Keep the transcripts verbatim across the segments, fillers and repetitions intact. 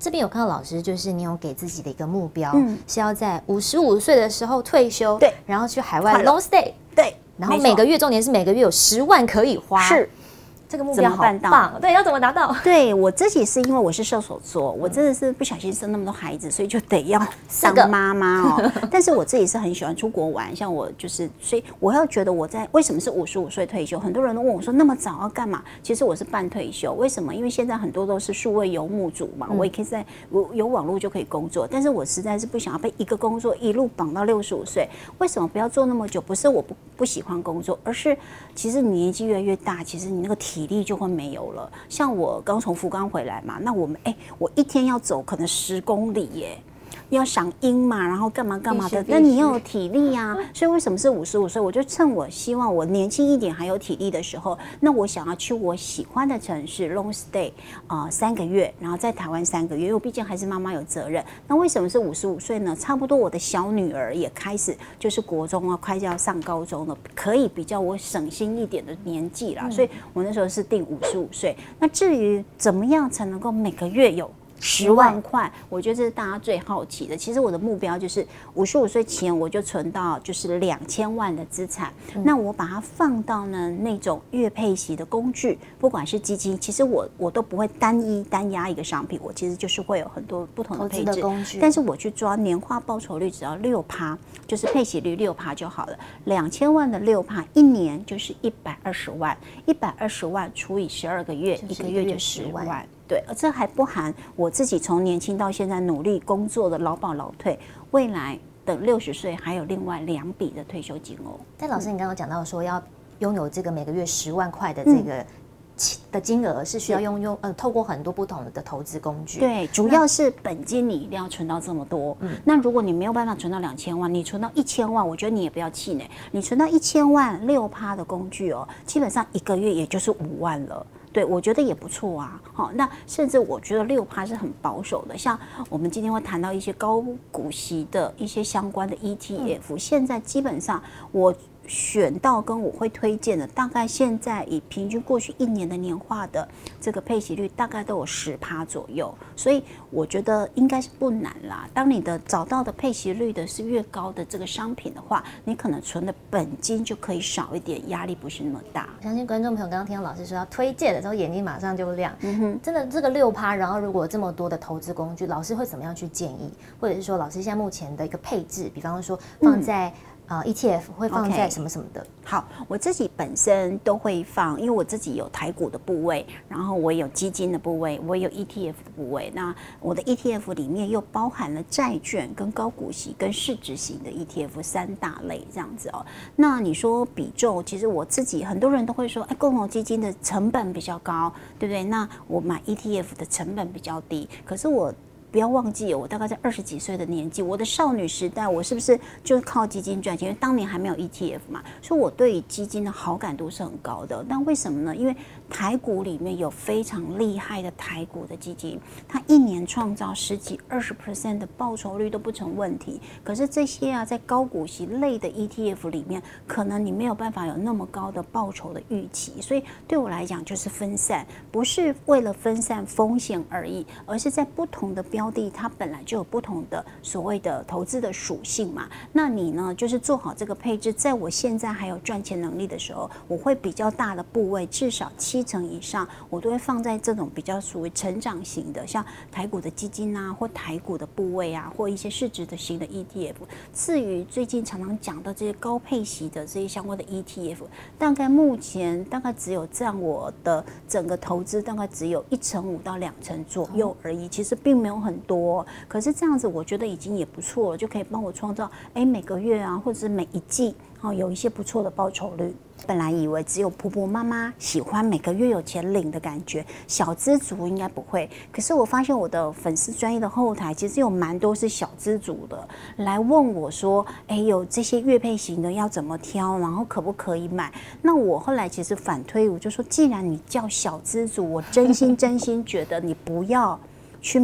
这边有看到老师，就是你有给自己的一个目标，嗯，是要在五十五岁的时候退休， 对， 然后去海外 long stay， 对， 然后每个月重点是每个月有十万可以花， 是。 这个目标好棒，对，要怎么达到？ 对我自己是因为我是射手座，我真的是不小心生那么多孩子，所以就得要当妈妈哦。但是我自己是很喜欢出国玩，像我就是，所以我要觉得我在为什么是五十五岁退休？很多人都问我说那么早要干嘛？其实我是半退休，为什么？因为现在很多都是数位游牧族嘛，我也可以在我有网络就可以工作，但是我实在是不想要被一个工作一路绑到六十五岁。为什么不要做那么久？不是我不不喜欢工作，而是其实你年纪越来越大，其实你那个体力就会没有了。像我刚从福冈回来嘛，那我们哎、欸，我一天要走可能十公里耶。要赏樱嘛，然后干嘛干嘛的，那你要有体力啊。所以为什么是五十五岁？我就趁我希望我年轻一点还有体力的时候，那我想要去我喜欢的城市 long stay 啊、呃、三个月，然后在台湾三个月，因为我毕竟还是妈妈有责任。那为什么是五十五岁呢？差不多我的小女儿也开始就是国中啊，快要上高中了，可以比较我省心一点的年纪啦。所以我那时候是定五十五岁。那至于怎么样才能够每个月有十万块，我觉得这是大家最好奇的。其实我的目标就是五十五岁前我就存到就是两千万的资产，嗯、那我把它放到呢那种月配息的工具，不管是基金，其实我我都不会单一单押一个商品，我其实就是会有很多不同的配置工具，但是我去抓年化报酬率只要六趴，就是配息率六趴就好了。两千万的六趴，一年就是一百二十万，一百二十万除以十二个月，一个月就十万。对，而这还不含我自己从年轻到现在努力工作的劳保劳退，未来等六十岁还有另外两笔的退休金哦。 但老师，你刚刚讲到说要拥有这个每个月十万块的这个、嗯、的金额，是需要用用呃透过很多不同的投资工具。 对，主要是本金你一定要存到这么多。嗯，那如果你没有办法存到两千万，你存到一千万，我觉得你也不要气馁。你存到一千万六趴的工具哦，基本上一个月也就是五万了。对，我觉得也不错啊。好，那甚至我觉得六趴是很保守的。像我们今天会谈到一些高股息的一些相关的 E T F，、嗯、现在基本上我选到跟我会推荐的，大概现在以平均过去一年的年化的这个配息率，大概都有十趴左右。所以我觉得应该是不难啦。当你的找到的配息率的是越高的这个商品的话，你可能存的本金就可以少一点，压力不是那么大。 相信观众朋友刚刚听到老师说要推荐的时候，眼睛马上就亮。嗯哼，真的这个六趴，然后如果这么多的投资工具，老师会怎么样去建议？或者是说，老师现在目前的一个配置，比方说放在、嗯呃 E T F 会放在什么什么的？ Okay. 好，我自己本身都会放，因为我自己有台股的部位，然后我有基金的部位，我有 E T F 的部位。那我的 E T F 里面又包含了债券、跟高股息、跟市值型的 E T F 三大类这样子哦。那你说比重，其实我自己很多人都会说，哎，共同基金的成本比较高，对不对？那我买 E T F 的成本比较低，可是我。不要忘记，我大概在二十几岁的年纪，我的少女时代，我是不是就是靠基金赚钱？因为当年还没有 E T F 嘛，所以我对于基金的好感度是很高的。但为什么呢？因为台股里面有非常厉害的台股的基金，它一年创造十几、二十 percent 的报酬率都不成问题。可是这些啊，在高股息类的 E T F 里面，可能你没有办法有那么高的报酬的预期。所以对我来讲，就是分散，不是为了分散风险而已，而是在不同的标标的它本来就有不同的所谓的投资的属性嘛，那你呢就是做好这个配置，在我现在还有赚钱能力的时候，我会比较大的部位，至少七成以上，我都会放在这种比较属于成长型的，像台股的基金啊，或台股的部位啊，或一些市值的型的 E T F。至于最近常常讲的这些高配息的这些相关的 E T F， 大概目前大概只有占我的整个投资大概只有一成五到两成左右而已，其实并没有很多，可是这样子我觉得已经也不错了，就可以帮我创造哎每个月啊，或者是每一季哦有一些不错的报酬率。本来以为只有婆婆妈妈喜欢每个月有钱领的感觉，小资族应该不会。可是我发现我的粉丝专页的后台其实有蛮多是小资族的，来问我说，哎，有这些月配型的要怎么挑，然后可不可以买？那我后来其实反推，我就说，既然你叫小资族，我真心真心觉得你不要去买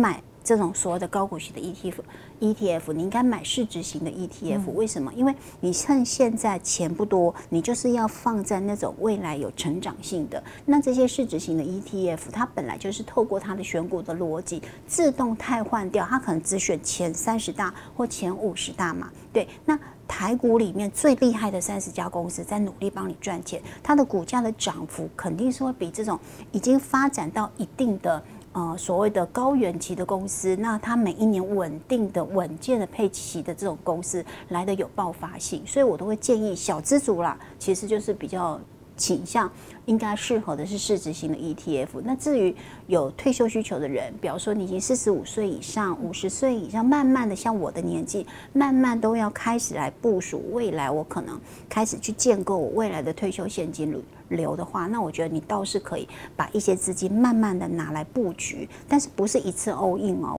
这种所谓的高股息的 E T F，E T F 你应该买市值型的 E T F，、嗯、为什么？因为你趁现在钱不多，你就是要放在那种未来有成长性的。那这些市值型的 E T F， 它本来就是透过它的选股的逻辑，自动汰换掉，它可能只选前三十大或前五十大嘛。对，那台股里面最厉害的三十家公司在努力帮你赚钱，它的股价的涨幅肯定是会比这种已经发展到一定的。呃，所谓的高原期的公司，那它每一年稳定的、稳健的配息的这种公司来的有爆发性，所以我都会建议小资族啦，其实就是比较倾向应该适合的是市值型的 E T F。那至于有退休需求的人，比方说你已经四十五岁以上、五十岁以上，慢慢的像我的年纪，慢慢都要开始来部署未来，我可能开始去建构我未来的退休现金流。流的话，那我觉得你倒是可以把一些资金慢慢的拿来布局，但是不是一次 all in 哦。